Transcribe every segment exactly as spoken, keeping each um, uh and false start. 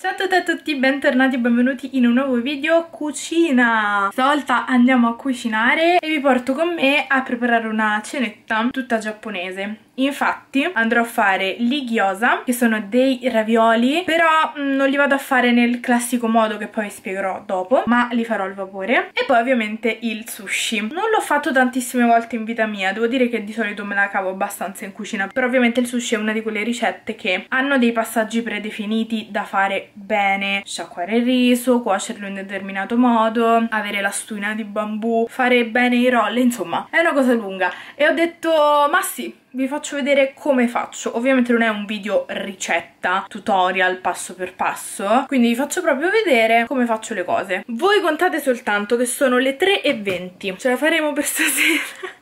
Ciao a tutte e a tutti, bentornati e benvenuti in un nuovo video cucina. Stavolta andiamo a cucinare e vi porto con me a preparare una cenetta tutta giapponese. Infatti andrò a fare gli gyoza, che sono dei ravioli, però mh, non li vado a fare nel classico modo che poi vi spiegherò dopo, ma li farò al vapore. E poi ovviamente il sushi. Non l'ho fatto tantissime volte in vita mia, devo dire che di solito me la cavo abbastanza in cucina, però ovviamente il sushi è una di quelle ricette che hanno dei passaggi predefiniti da fare bene: sciacquare il riso, cuocerlo in determinato modo, avere la stuina di bambù, fare bene i roll, insomma è una cosa lunga. E ho detto ma sì, vi faccio vedere come faccio. Ovviamente non è un video ricetta, tutorial passo per passo, quindi vi faccio proprio vedere come faccio le cose. Voi contate soltanto che sono le tre e venti. Ce la faremo per stasera?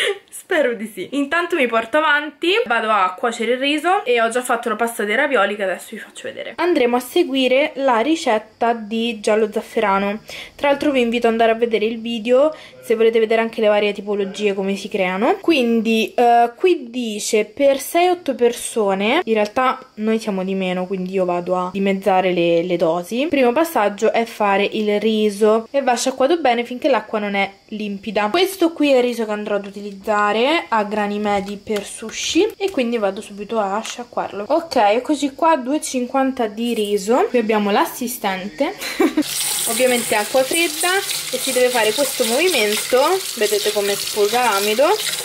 Spero di sì. Intanto mi porto avanti, vado a cuocere il riso e ho già fatto la pasta dei ravioli che adesso vi faccio vedere. Andremo a seguire la ricetta di giallo zafferano. Tra l'altro vi invito ad andare a vedere il video se volete vedere anche le varie tipologie, come si creano. Quindi uh, qui dice per sei otto persone, in realtà noi siamo di meno, quindi io vado a dimezzare le, le dosi. Il primo passaggio è fare il riso e va sciacquato bene finché l'acqua non è limpida. Questo qui è il riso che andrò ad utilizzare a grani medi per sushi e quindi vado subito a sciacquarlo. Ok, eccoci qua, due e cinquanta di riso. Qui abbiamo l'assistente. Ovviamente acqua fredda e si deve fare questo movimento, vedete come spolga l'amido,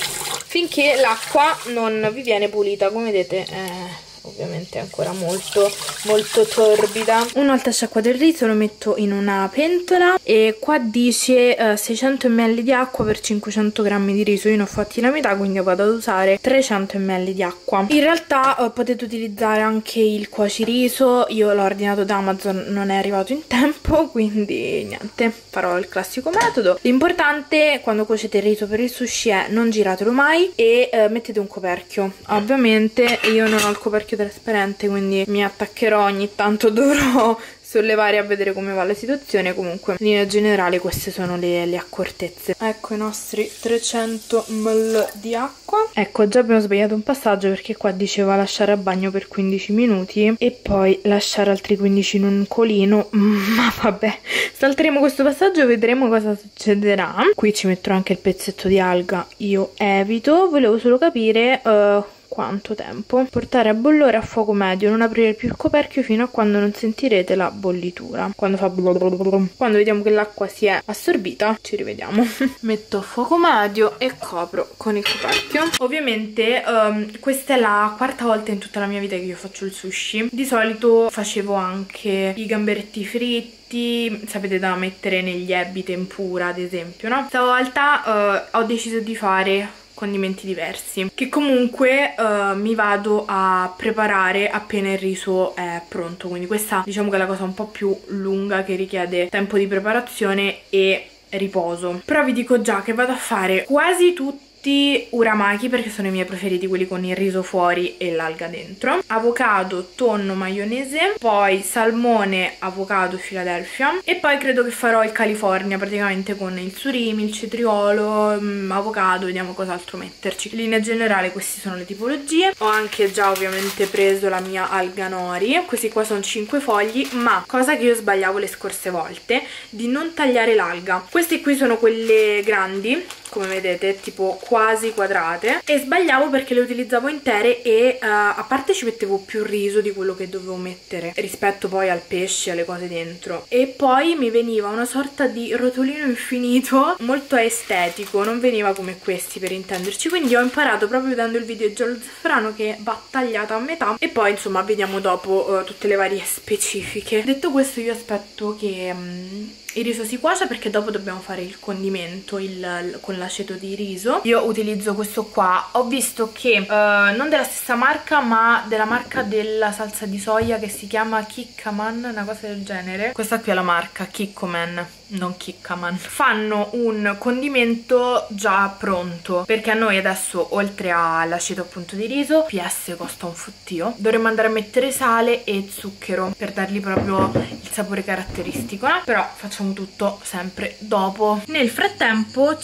finché l'acqua non vi viene pulita. Come vedete eh, ovviamente è ancora molto molto torbida. Una volta sciacquato il riso lo metto in una pentola e qua dice eh, seicento millilitri di acqua per cinquecento grammi di riso. Io ne ho fatti la metà, quindi vado ad usare trecento millilitri di acqua. In realtà eh, potete utilizzare anche il cuociriso, io l'ho ordinato da Amazon, non è arrivato in tempo, quindi niente, farò il classico metodo. L'importante quando cuocete il riso per il sushi è non giratelo mai e eh, mettete un coperchio. Ovviamente io non ho il coperchio trasparente, quindi mi attaccherò ogni tanto, dovrò sollevare a vedere come va la situazione. Comunque in linea generale queste sono le, le accortezze. Ecco i nostri trecento millilitri di acqua. Ecco, già abbiamo sbagliato un passaggio perché qua diceva lasciare a bagno per quindici minuti e poi lasciare altri quindici in un colino, ma vabbè, salteremo questo passaggio e vedremo cosa succederà. Qui ci metterò anche il pezzetto di alga, io evito. Volevo solo capire uh, quanto tempo. Portare a bollore a fuoco medio, non aprire più il coperchio fino a quando non sentirete la bollitura. Quando fa blablabla. Quando vediamo che l'acqua si è assorbita ci rivediamo. Metto a fuoco medio e copro con il coperchio. Ovviamente um, questa è la quarta volta in tutta la mia vita che io faccio il sushi. Di solito facevo anche i gamberetti fritti, sapete, da mettere negli ebi tempura ad esempio, no? Stavolta uh, ho deciso di fare condimenti diversi, che comunque uh, mi vado a preparare appena il riso è pronto. Quindi questa diciamo che è la cosa un po' più lunga, che richiede tempo di preparazione e riposo. Però vi dico già che vado a fare quasi tutti uramaki perché sono i miei preferiti, quelli con il riso fuori e l'alga dentro. Avocado, tonno, maionese, poi salmone, avocado, Philadelphia, e poi credo che farò il California praticamente con il surimi, il cetriolo, mh, avocado, vediamo cos'altro metterci. In linea generale queste sono le tipologie. Ho anche già ovviamente preso la mia alga nori, questi qua sono cinque fogli, ma cosa che io sbagliavo le scorse volte, di non tagliare l'alga. Queste qui sono quelle grandi, come vedete, tipo quasi quadrate, e sbagliavo perché le utilizzavo intere e uh, a parte ci mettevo più riso di quello che dovevo mettere rispetto poi al pesce e alle cose dentro, e poi mi veniva una sorta di rotolino infinito molto estetico, non veniva come questi per intenderci. Quindi ho imparato proprio vedendo il video di giallo zafferano che va tagliata a metà e poi insomma vediamo dopo uh, tutte le varie specifiche. Detto questo, io aspetto che um, il riso si cuocia perché dopo dobbiamo fare il condimento il, il, con l'aceto di riso. Io utilizzo questo qua, ho visto che uh, non della stessa marca ma della marca della salsa di soia che si chiama Kikkoman, una cosa del genere. Questa qui è la marca Kikkoman, non Kikkoman. Fanno un condimento già pronto perché a noi adesso, oltre all'aceto appunto di riso, P S costa un fottio, dovremmo andare a mettere sale e zucchero per dargli proprio il sapore caratteristico, no? Però facciamo tutto sempre dopo. Nel frattempo ci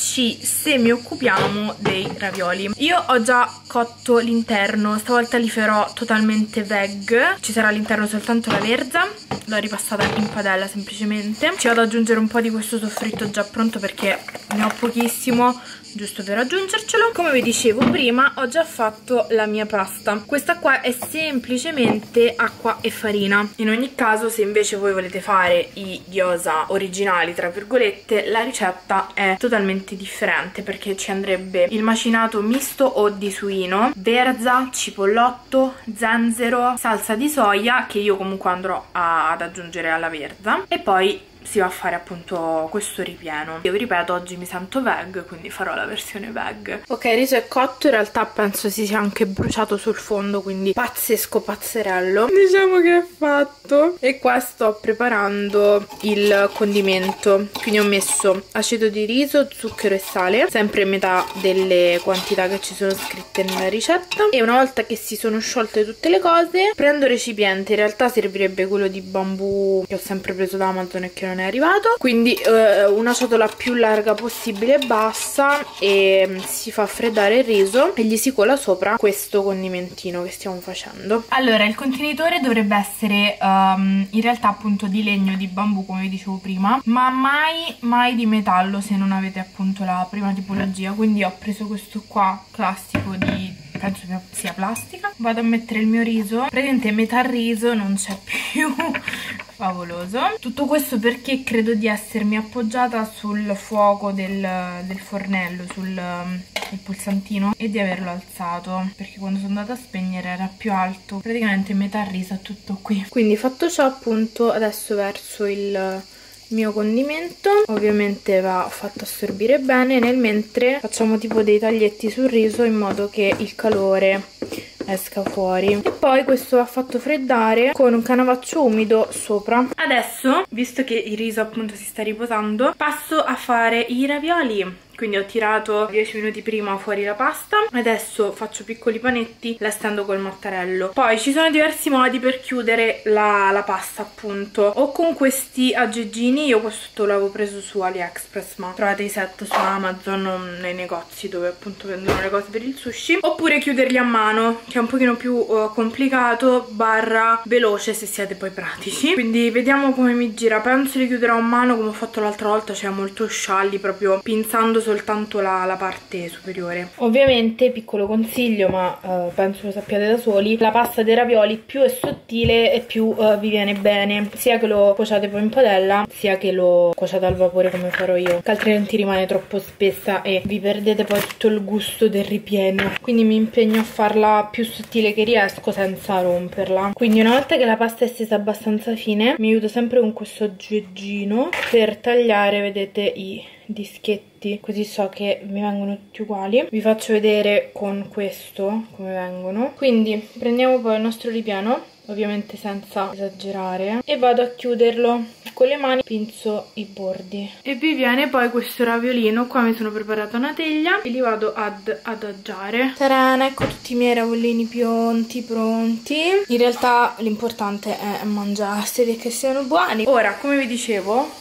se mi occupiamo dei ravioli. Io ho già cotto l'interno, stavolta li farò totalmente veg, ci sarà all'interno soltanto la verza, l'ho ripassata in padella semplicemente. Ci vado ad aggiungere un po' di questo soffritto già pronto perché ne ho pochissimo, giusto per aggiungercelo. Come vi dicevo prima, ho già fatto la mia pasta. Questa qua è semplicemente acqua e farina. In ogni caso, se invece voi volete fare i gyoza originali, tra virgolette, la ricetta è totalmente differente perché ci andrebbe il macinato misto o di suino, verza, cipollotto, zenzero, salsa di soia, che io comunque andrò a, ad aggiungere alla verza, e poi si va a fare appunto questo ripieno. Io vi ripeto, oggi mi sento veg, quindi farò la versione veg. Ok, il riso è cotto, in realtà penso si sia anche bruciato sul fondo, quindi pazzesco pazzerello. Diciamo che è fatto. E qua sto preparando il condimento, quindi ho messo aceto di riso, zucchero e sale, sempre metà delle quantità che ci sono scritte nella ricetta. E una volta che si sono sciolte tutte le cose, prendo recipiente. In realtà servirebbe quello di bambù che ho sempre preso da Amazon e che non è arrivato, quindi eh, una ciotola più larga possibile e bassa, e mm, si fa freddare il riso e gli si cola sopra questo condimentino che stiamo facendo. Allora, il contenitore dovrebbe essere um, in realtà appunto di legno, di bambù, come vi dicevo prima, ma mai mai di metallo se non avete appunto la prima tipologia. Quindi ho preso questo qua classico di, penso che sia plastica. Vado a mettere il mio riso, praticamente metà riso, non c'è più. Favoloso. Tutto questo perché credo di essermi appoggiata sul fuoco del, del fornello, sul il pulsantino, e di averlo alzato perché quando sono andata a spegnere era più alto. Praticamente metà riso tutto qui. Quindi fatto ciò, appunto, adesso verso il mio condimento. Ovviamente va fatto assorbire bene, nel mentre facciamo tipo dei taglietti sul riso in modo che il calore esca fuori. E poi questo va fatto freddare con un canavaccio umido sopra. Adesso, visto che il riso appunto si sta riposando, passo a fare i ravioli. Quindi ho tirato dieci minuti prima fuori la pasta, adesso faccio piccoli panetti, la stendo col mattarello. Poi ci sono diversi modi per chiudere la, la pasta, appunto, o con questi aggeggini. Io questo l'avevo preso su AliExpress, ma trovate i set su Amazon o nei negozi dove appunto vendono le cose per il sushi, oppure chiuderli a mano, che è un pochino più uh, complicato barra veloce se siete poi pratici. Quindi vediamo come mi gira. Penso li chiuderò a mano come ho fatto l'altra volta, cioè molto scialli, proprio pinzando soltanto la, la parte superiore. Ovviamente, piccolo consiglio, ma uh, penso lo sappiate da soli, la pasta dei ravioli più è sottile e più uh, vi viene bene, sia che lo cuociate poi in padella, sia che lo cuociate al vapore come farò io, che altrimenti rimane troppo spessa e vi perdete poi tutto il gusto del ripieno. Quindi mi impegno a farla più sottile che riesco senza romperla. Quindi una volta che la pasta è stesa abbastanza fine, mi aiuto sempre con questo aggeggino per tagliare, vedete, i dischetti, così so che mi vengono tutti uguali. Vi faccio vedere con questo come vengono. Quindi prendiamo poi il nostro ripieno, ovviamente senza esagerare, e vado a chiuderlo con le mani, pinzo i bordi e vi viene poi questo raviolino. Qua mi sono preparata una teglia e li vado ad adagiare. Tarana, ecco tutti i miei raviolini pronti pronti. In realtà l'importante è mangiarseli e che siano buoni. Ora, come vi dicevo,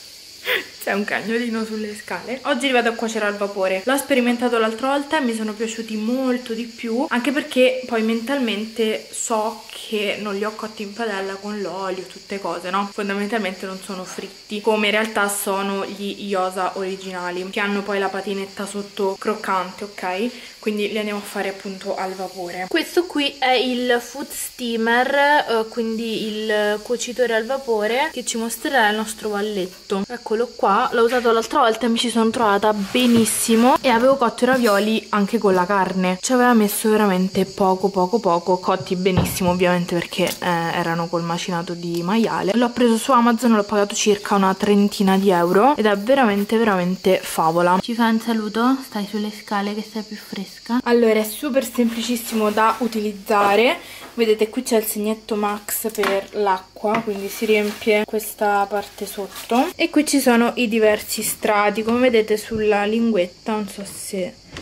c'è un cagnolino sulle scale. Oggi li vado a cuocere al vapore. L'ho sperimentato l'altra volta e mi sono piaciuti molto di più, anche perché poi mentalmente so che non li ho cotti in padella con l'olio, tutte cose, no? Fondamentalmente non sono fritti, come in realtà sono gli gyoza originali, che hanno poi la patinetta sotto croccante, ok? Quindi li andiamo a fare appunto al vapore. Questo qui è il food steamer, eh, quindi il cuocitore al vapore, che ci mostrerà il nostro valletto. Eccolo qua, l'ho usato l'altra volta e mi ci sono trovata benissimo, e avevo cotto i ravioli anche con la carne. Ci aveva messo veramente poco poco poco, cotti benissimo ovviamente perché eh, erano col macinato di maiale. L'ho preso su Amazon, l'ho pagato circa una trentina di euro ed è veramente veramente favola. Ci fai un saluto? Stai sulle scale che sei più fresca. Allora, è super semplicissimo da utilizzare. Vedete, qui c'è il segnetto Max per l'acqua, quindi si riempie questa parte sotto, e qui ci sono i diversi strati, come vedete sulla linguetta, non so se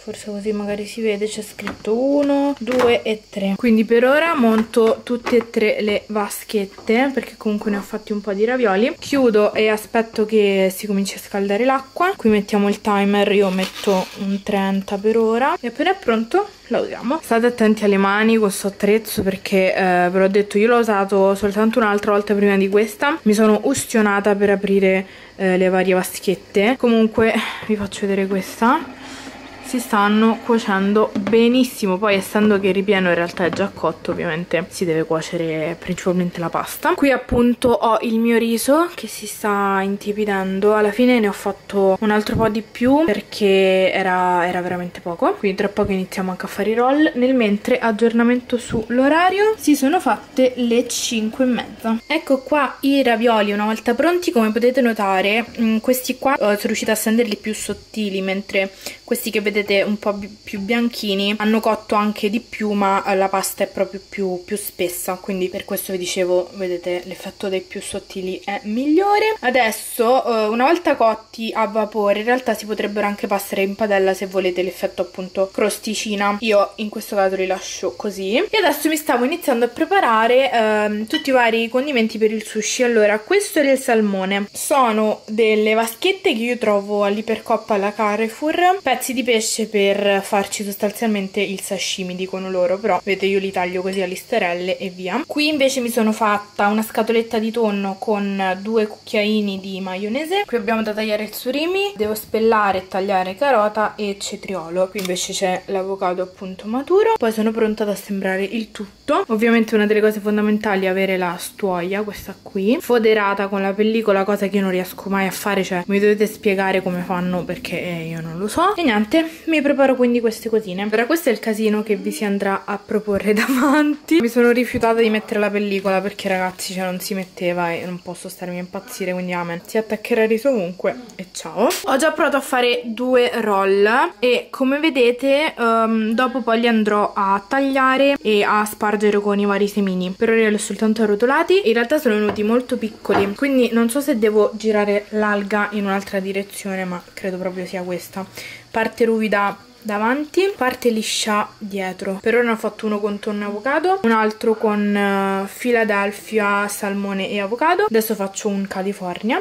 forse così magari si vede, c'è scritto uno, due e tre. Quindi per ora monto tutte e tre le vaschette, perché comunque ne ho fatti un po' di ravioli. Chiudo e aspetto che si cominci a scaldare l'acqua. Qui mettiamo il timer, io metto un trenta per ora, e appena è pronto la usiamo. State attenti alle mani con questo attrezzo, perché eh, ve l'ho detto, io l'ho usato soltanto un'altra volta prima di questa, mi sono ustionata per aprire eh, le varie vaschette. Comunque vi faccio vedere questa, si stanno cuocendo benissimo. Poi essendo che il ripieno in realtà è già cotto, ovviamente si deve cuocere principalmente la pasta. Qui appunto ho il mio riso che si sta intiepidendo. Alla fine ne ho fatto un altro po' di più perché era, era veramente poco, quindi tra poco iniziamo anche a fare i roll. Nel mentre, aggiornamento sull'orario, si sono fatte le cinque e mezza. Ecco qua i ravioli una volta pronti. Come potete notare, mh, questi qua eh, sono riuscita a renderli più sottili, mentre questi che vedete un po' più bianchini hanno cotto anche di più, ma la pasta è proprio più, più spessa, quindi per questo vi dicevo, vedete, l'effetto dei più sottili è migliore. Adesso una volta cotti a vapore, in realtà si potrebbero anche passare in padella se volete l'effetto appunto crosticina. Io in questo caso li lascio così. E adesso mi stavo iniziando a preparare ehm, tutti i vari condimenti per il sushi. Allora, questo è il salmone, sono delle vaschette che io trovo all'Ipercop alla Carrefour, pezzi di pesce per farci sostanzialmente il sashimi, dicono loro, però vedete io li taglio così a listarelle e via. Qui invece mi sono fatta una scatoletta di tonno con due cucchiaini di maionese. Qui abbiamo da tagliare il surimi, devo spellare e tagliare carota e cetriolo. Qui invece c'è l'avocado appunto maturo. Poi sono pronta ad assemblare il tutto. Ovviamente una delle cose fondamentali è avere la stuoia, questa qui, foderata con la pellicola, cosa che io non riesco mai a fare, cioè mi dovete spiegare come fanno perché eh, io non lo so. E niente, mi preparo quindi queste cosine. Ora questo è il casino che vi si andrà a proporre davanti. Mi sono rifiutata di mettere la pellicola perché ragazzi, cioè non si metteva e non posso starmi a impazzire, quindi amen, si attaccherà il riso ovunque e ciao. Ho già provato a fare due roll e come vedete um, dopo poi li andrò a tagliare e a spargere con i vari semini. Per ora li ho soltanto arrotolati, in realtà sono venuti molto piccoli, quindi non so se devo girare l'alga in un'altra direzione, ma credo proprio sia questa. Parte ruvida davanti, parte liscia dietro. Per ora ne ho fatto uno con tonno e avocado, un altro con uh, Philadelphia, salmone e avocado. Adesso faccio un California.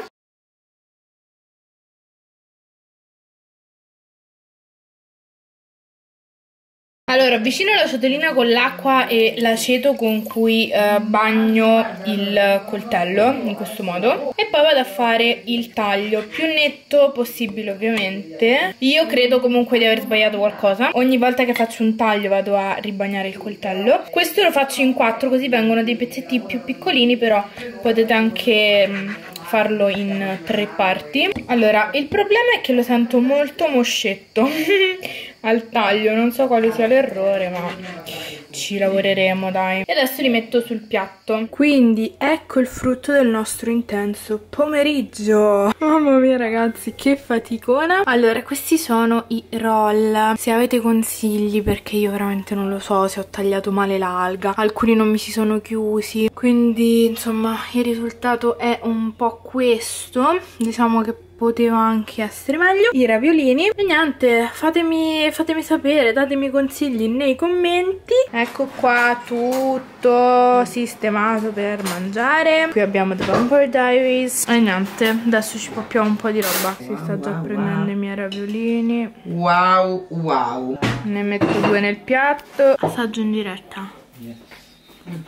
Allora, avvicino la ciotolina con l'acqua e l'aceto con cui eh, bagno il coltello, in questo modo, e poi vado a fare il taglio più netto possibile, ovviamente. Io credo comunque di aver sbagliato qualcosa. Ogni volta che faccio un taglio vado a ribagnare il coltello. Questo lo faccio in quattro, così vengono dei pezzetti più piccolini, però potete anche mh, farlo in tre parti. Allora, il problema è che lo sento molto moscetto al taglio, non so quale sia l'errore, ma ci lavoreremo, dai. E adesso li metto sul piatto. Quindi ecco il frutto del nostro intenso pomeriggio. Mamma mia ragazzi, che faticona. Allora, questi sono i roll. Se avete consigli, perché io veramente non lo so se ho tagliato male l'alga, alcuni non mi si sono chiusi, quindi insomma il risultato è un po' questo. Diciamo che poteva anche essere meglio. I raviolini. E niente, fatemi, fatemi sapere, datemi consigli nei commenti. Ecco qua tutto sistemato per mangiare. Qui abbiamo The Vampire Diaries. E niente, adesso ci poppiamo un po' di roba. Si sta wow, già wow, prendendo wow. i miei raviolini. Wow, wow. Ne metto due nel piatto. Assaggio in diretta. Yes. Mm.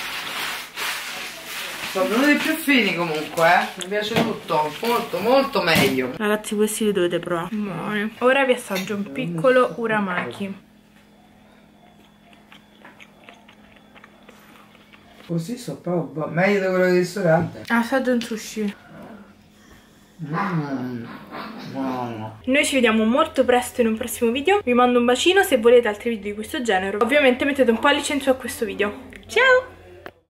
Sono venuti più fini comunque, eh. Mi piace tutto, molto molto meglio. Ragazzi, questi li dovete provare. Buoni. Ora vi assaggio un piccolo uramaki. Così so proprio meglio di quello del ristorante. Assaggio un sushi. Mm. No. Noi ci vediamo molto presto in un prossimo video. Vi mando un bacino. Se volete altri video di questo genere, ovviamente mettete un pollice in su a questo video. Ciao!